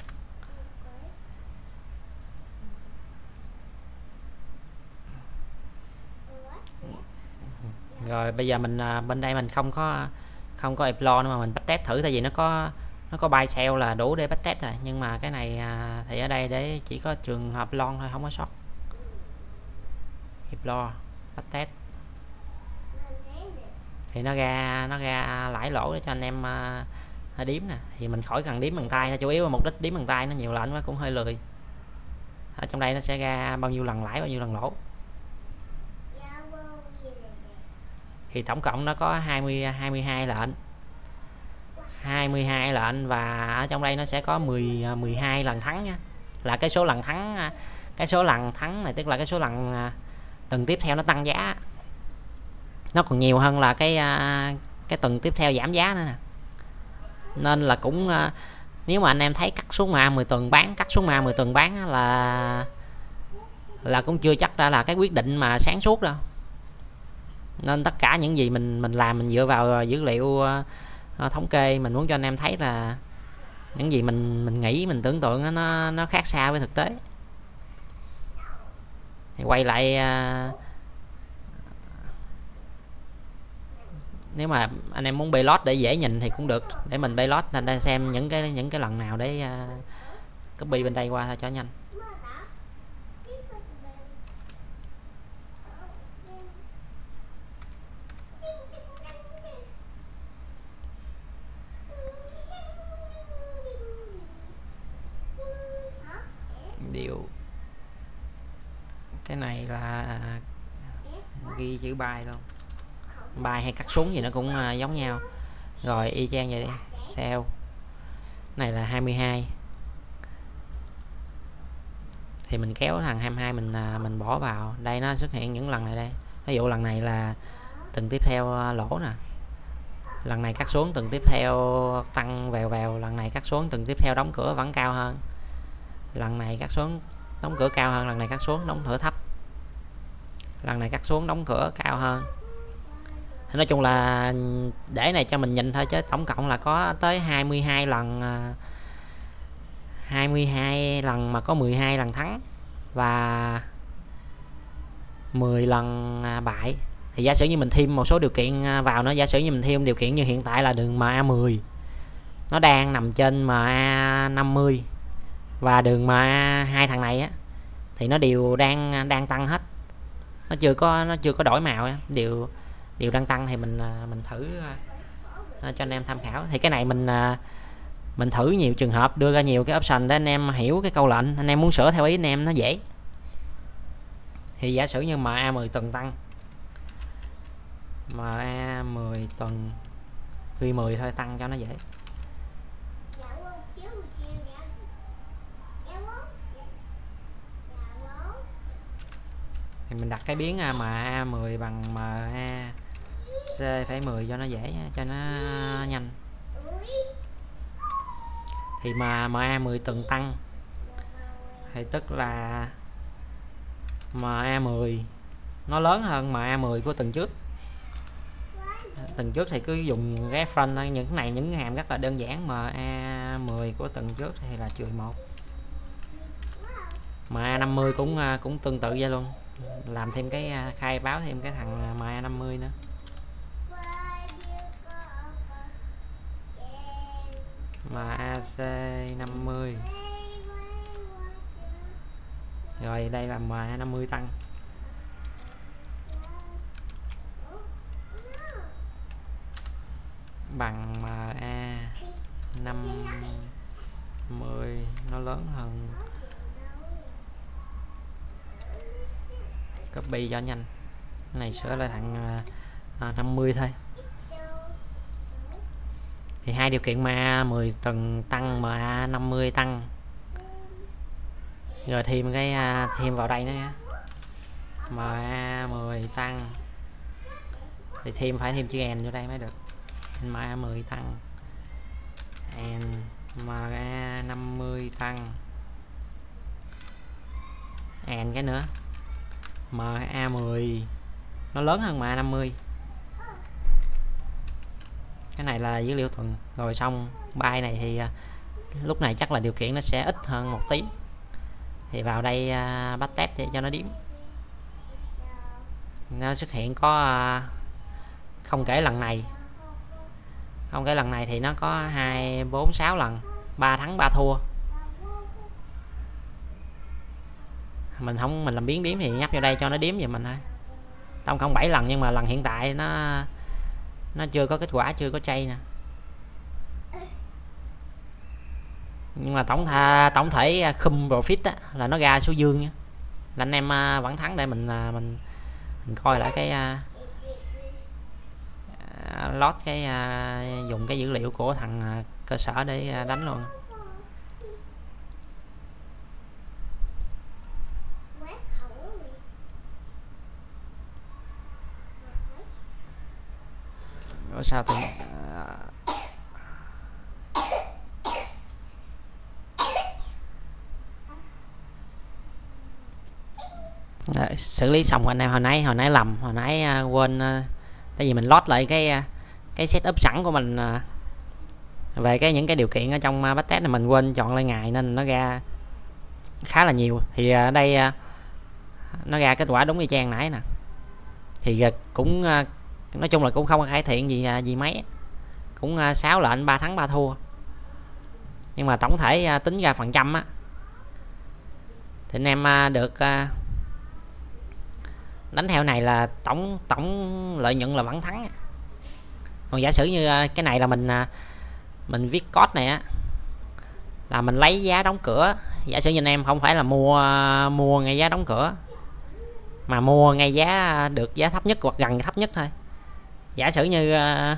Rồi bây giờ mình bên đây mình không có explore nữa mà mình backtest thử, tại vì nó có buy sell là đủ để backtest rồi, nhưng mà cái này thì ở đây để chỉ có trường hợp long thôi, không có sót. Explore backtest thì nó ra lãi lỗ để cho anh em điếm nè, thì mình khỏi cần điếm bằng tay, nó chủ yếu là mục đích điếm bằng tay nó nhiều lệnh quá cũng hơi lười. Ở trong đây nó sẽ ra bao nhiêu lần lãi bao nhiêu lần lỗ, thì tổng cộng nó có 22 lệnh, 22 lệnh, và ở trong đây nó sẽ có 12 lần thắng nha, là cái số lần thắng này, tức là cái số lần tuần tiếp theo nó tăng giá, nó còn nhiều hơn là cái tuần tiếp theo giảm giá nữa nè. Nên là cũng nếu mà anh em thấy cắt xuống MA 10 tuần bán, là cũng chưa chắc đã là cái quyết định mà sáng suốt đâu. Nên tất cả những gì mình làm mình dựa vào dữ liệu thống kê, mình muốn cho anh em thấy là những gì mình nghĩ, mình tưởng tượng nó khác xa với thực tế. Thì quay lại nếu mà anh em muốn bailout để dễ nhìn thì cũng được, để mình bailout lên đây xem những cái lần nào để copy bên đây qua thôi cho nhanh. Điều cái này là ghi chữ buy luôn, buy hay cắt xuống gì nó cũng giống nhau. Rồi y chang vậy đi, sell này là 22 thì mình kéo thằng 22 mình bỏ vào đây, nó xuất hiện những lần này đây. Ví dụ lần này là tuần tiếp theo lỗ nè, lần này cắt xuống, tuần tiếp theo tăng vèo, lần này cắt xuống, tuần tiếp theo đóng cửa vẫn cao hơn, lần này cắt xuống đóng cửa cao hơn, lần này cắt xuống đóng cửa thấp, lần này cắt xuống đóng cửa cao hơn. Nói chung là để này cho mình nhìn thôi, chứ tổng cộng là có tới 22 lần, 22 lần mà có 12 lần thắng và 10 lần bại. Thì giả sử như mình thêm một số điều kiện vào nữa, giả sử như mình thêm điều kiện như hiện tại là đường MA10 nó đang nằm trên MA50 và đường MA hai thằng này á thì nó đều đang tăng hết, nó chưa có đổi màu, đều đang tăng, thì mình thử cho anh em tham khảo. Thì cái này mình thử nhiều trường hợp, đưa ra nhiều cái option để anh em hiểu cái câu lệnh, anh em muốn sửa theo ý anh em nó dễ. Thì giả sử như MA10 tuần tăng, MA10 tuần ghi 10 thôi, tăng cho nó dễ. Thì mình đặt cái biến MA10 bằng MAC,10 cho nó dễ, cho nó nhanh. Thì mà MA10 tuần tăng thì tức là MA10 nó lớn hơn MA10 của tuần trước. Tuần trước thì cứ dùng reference, những cái này những hàm rất là đơn giản. MA10 của tuần trước thì là -1, MA50 cũng tương tự vậy luôn, làm thêm cái khai báo thêm cái thằng MA50 nữa. MAC50 rồi đây là MA50 tăng bằng MA50 nó lớn hơn, copy cho nhanh. Cái này sửa lại thằng 50 thôi. Thì hai điều kiện MA10 tuần tăng, MA50 tăng, rồi thêm cái thêm vào đây nữa nha, MA10 tăng thì phải thêm chữ N vô đây mới được. MA 10 tăng, MA 50 tăng, cái nữa MA 10 nó lớn hơn MA 50. Cái này là dữ liệu thuần. Rồi xong byte này thì lúc này chắc là điều kiện nó sẽ ít hơn một tí, thì vào đây bắt test để cho nó điếm. Nó xuất hiện có không kể lần này, thì nó có 2, 4, 6 lần, 3 thắng 3 thua. Mình làm biến điếm thì nhấp vào đây cho nó điếm vậy mình thôi. Tổng cộng 7 lần, nhưng mà lần hiện tại nó chưa có kết quả, chưa có chay nè. Nhưng mà tổng thể khum profit á, là nó ra số dương nha. Là anh em vẫn thắng. Để mình coi lại cái lót cái dùng cái dữ liệu của thằng cơ sở để đánh luôn. Rồi sao thì Đấy, xử lý xong anh em. Hồi nãy lầm, hồi nãy quên, tại vì mình load lại cái setup sẵn của mình về những cái điều kiện ở trong backtest này, mình quên chọn lại ngày nên nó ra khá là nhiều. Thì ở đây nó ra kết quả đúng y chang nãy nè. Thì cũng nói chung là cũng không có cải thiện gì mấy, cũng 6 lệnh 3 thắng 3 thua. Nhưng mà tổng thể tính ra phần trăm á, thì anh em được đánh theo này là tổng lợi nhuận là vẫn thắng. Còn giả sử như cái này là mình viết code này á, là mình lấy giá đóng cửa. Giả sử như anh em không phải là mua ngay giá đóng cửa, mà mua ngay giá được giá thấp nhất hoặc gần thấp nhất thôi. Giả sử như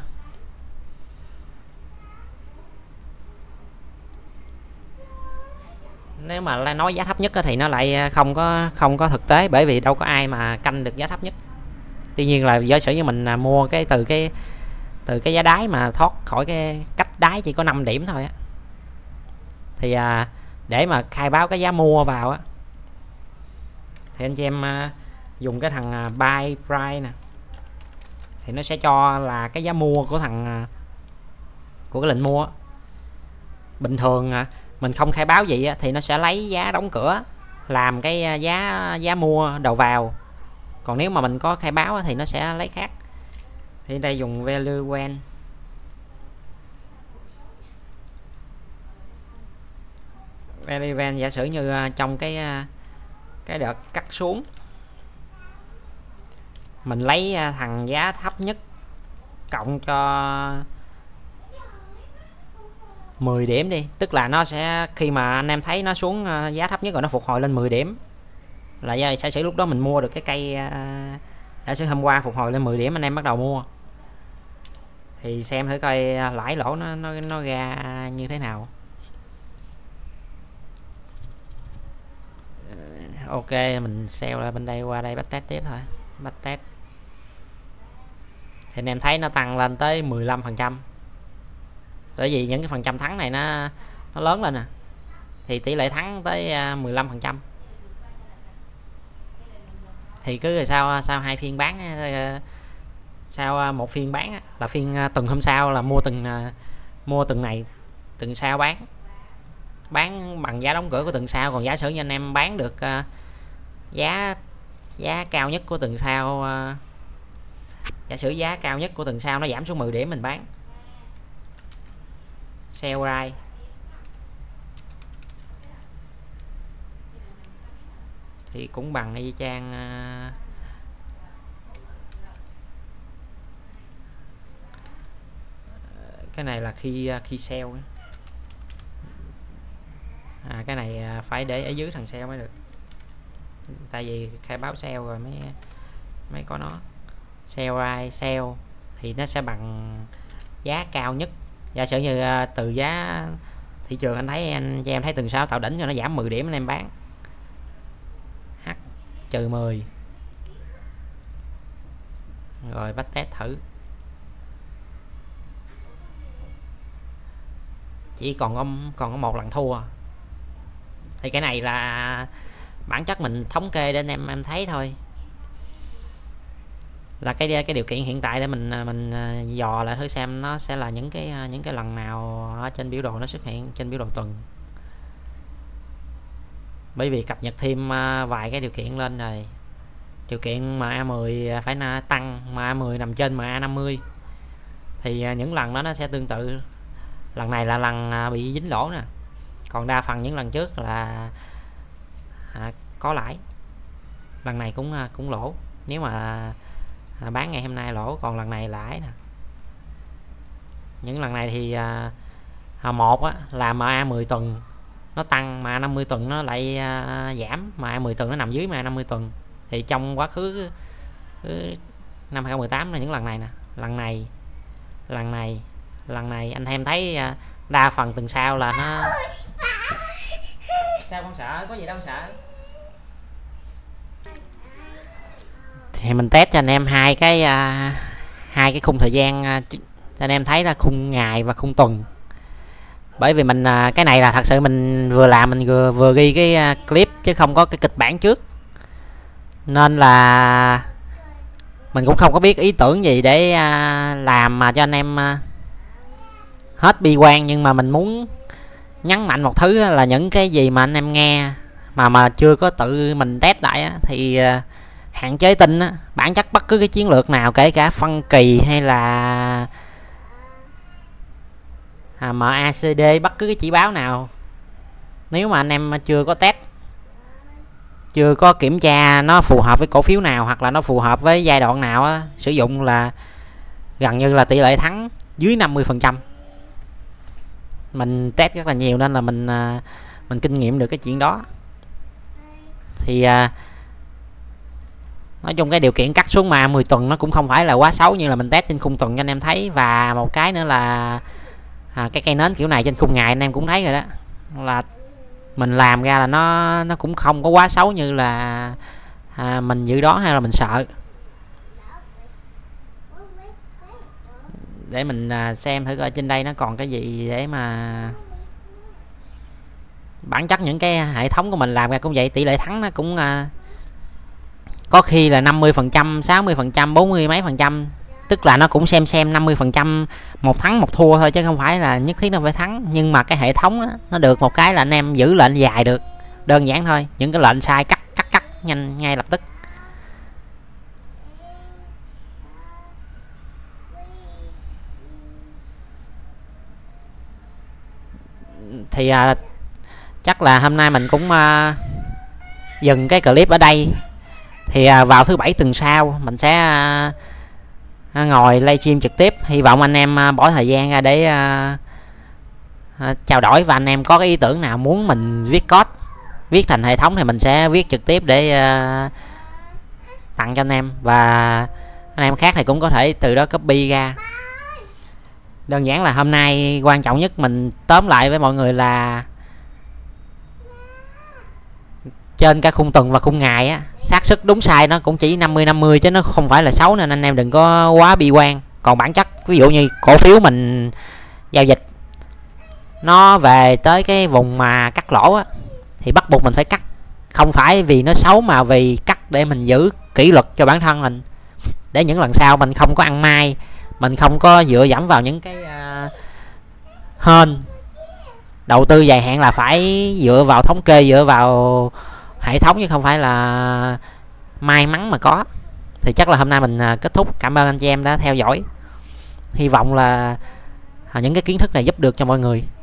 nếu mà nói giá thấp nhất thì nó lại không có thực tế, bởi vì đâu có ai mà canh được giá thấp nhất. Tuy nhiên là giả sử như mình mua từ cái giá đáy mà thoát khỏi cái cách đáy chỉ có 5 điểm thôi á, thì để mà khai báo cái giá mua vào á, thì anh chị em dùng cái thằng buy price nè, thì nó sẽ cho là cái giá mua của của cái lệnh mua. Bình thường mình không khai báo gì á, thì nó sẽ lấy giá đóng cửa làm cái giá mua đầu vào. Còn nếu mà mình có khai báo á, thì nó sẽ lấy khác. Thì đây dùng value when. Value when giả sử như trong cái đợt cắt xuống, mình lấy thằng giá thấp nhất cộng cho 10 điểm đi, tức là nó sẽ khi mà anh em thấy nó xuống giá thấp nhất rồi nó phục hồi lên 10 điểm, là giả sử lúc đó mình mua được cái cây, giả sử hôm qua phục hồi lên 10 điểm anh em bắt đầu mua, thì xem thử coi lãi lỗ nó ra như thế nào. Ok, mình sell lại bên đây, qua đây bắt test tiếp thôi. Bắt test thì anh em thấy nó tăng lên tới 15%. Bởi vì những cái phần trăm thắng này nó lớn lên nè, thì tỷ lệ thắng tới 15%. Thì cứ sau 2 phiên bán, sau một phiên bán là phiên tuần hôm sau là mua tuần này, tuần sau bán bằng giá đóng cửa của tuần sau. Còn giả sử như anh em bán được giá cao nhất của tuần sau, giả sử giá cao nhất của tuần sau nó giảm xuống 10 điểm, mình bán sell right, thì cũng bằng y chang cái này là khi sell. Cái này phải để ở dưới thằng sell mới được, tại vì khai báo sell rồi mới có nó. Sell right, sell thì nó sẽ bằng giá cao nhất. Giả sử như từ giá thị trường anh em thấy tuần sau tạo đỉnh rồi nó giảm 10 điểm, anh em bán H trừ 10 Rồi bắt test thử. Chỉ còn có một lần thua. Thì cái này là bản chất mình thống kê để anh em thấy thôi, là cái điều kiện hiện tại để mình dò lại thử xem nó sẽ là những cái lần nào ở trên biểu đồ nó xuất hiện trên biểu đồ tuần. Bởi vì cập nhật thêm vài cái điều kiện lên rồi. Điều kiện MA10 phải tăng, MA10 nằm trên MA50 thì những lần đó nó sẽ tương tự. Lần này là lần bị dính lỗ nè, còn đa phần những lần trước là có lãi. Lần này cũng lỗ, nếu mà bán ngày hôm nay lỗ, còn lần này lãi nè. Những lần này thì một là MA10 tuần nó tăng, mà 50 tuần nó lại giảm, mà 10 tuần nó nằm dưới mà 50 tuần. Thì trong quá khứ năm 2018 là những lần này nè, lần này anh em thấy đa phần tuần sau là nó. Sao con sợ, có gì đâu sợ. Thì mình test cho anh em hai cái khung thời gian cho anh em thấy là khung ngày và khung tuần. Bởi vì mình cái này là thật sự mình vừa làm, mình vừa ghi cái clip chứ không có cái kịch bản trước, nên là mình cũng không có biết ý tưởng gì để làm mà cho anh em hết bi quan. Nhưng mà mình muốn nhấn mạnh một thứ là những cái gì mà anh em nghe mà chưa có tự mình test lại thì hạn chế tin. Bản chất bất cứ cái chiến lược nào, kể cả phân kỳ hay là MACD, bất cứ cái chỉ báo nào, nếu mà anh em chưa có test, chưa có kiểm tra nó phù hợp với cổ phiếu nào hoặc là nó phù hợp với giai đoạn nào sử dụng, là gần như là tỷ lệ thắng dưới 50%. Mình test rất là nhiều nên là mình kinh nghiệm được cái chuyện đó. Thì nói chung cái điều kiện cắt xuống mà 10 tuần nó cũng không phải là quá xấu như là mình test trên khung tuần cho anh em thấy. Và một cái nữa là cái cây nến kiểu này trên khung ngày anh em cũng thấy rồi đó, là mình làm ra là nó cũng không có quá xấu như là mình dự đoán hay là mình sợ. Để mình xem thử coi trên đây nó còn cái gì để mà bản chất những cái hệ thống của mình làm ra cũng vậy. Tỷ lệ thắng nó cũng có khi là 50%, 60%, 40 mấy %. Tức là nó cũng xem 50% một thắng một thua thôi, chứ không phải là nhất thiết nó phải thắng. Nhưng mà cái hệ thống nó được một cái là anh em giữ lệnh dài được, đơn giản thôi. Những cái lệnh sai cắt nhanh ngay lập tức. Thì chắc là hôm nay mình cũng dừng cái clip ở đây. Thì vào thứ Bảy tuần sau mình sẽ ngồi livestream trực tiếp. Hy vọng anh em bỏ thời gian ra để trao đổi. Và anh em có cái ý tưởng nào muốn mình viết code, viết thành hệ thống thì mình sẽ viết trực tiếp để tặng cho anh em. Và anh em khác thì cũng có thể từ đó copy ra. Đơn giản là hôm nay quan trọng nhất mình tóm lại với mọi người là trên cả khung tuần và khung ngày xác suất đúng sai nó cũng chỉ 50-50 chứ nó không phải là xấu, nên anh em đừng có quá bi quan. Còn bản chất ví dụ như cổ phiếu mình giao dịch nó về tới cái vùng mà cắt lỗ thì bắt buộc mình phải cắt, không phải vì nó xấu mà vì cắt để mình giữ kỷ luật cho bản thân mình, để những lần sau mình không có ăn may, mình không có dựa dẫm vào những cái hên. Đầu tư dài hạn là phải dựa vào thống kê, dựa vào hệ thống chứ không phải là may mắn mà có. Thì chắc là hôm nay mình kết thúc. Cảm ơn anh chị em đã theo dõi. Hy vọng là những cái kiến thức này giúp được cho mọi người.